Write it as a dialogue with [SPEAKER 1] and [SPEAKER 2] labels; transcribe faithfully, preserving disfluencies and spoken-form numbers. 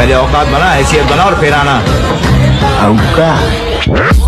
[SPEAKER 1] पहले औकात बना, हैसियत बना और फिर आना।
[SPEAKER 2] औकात?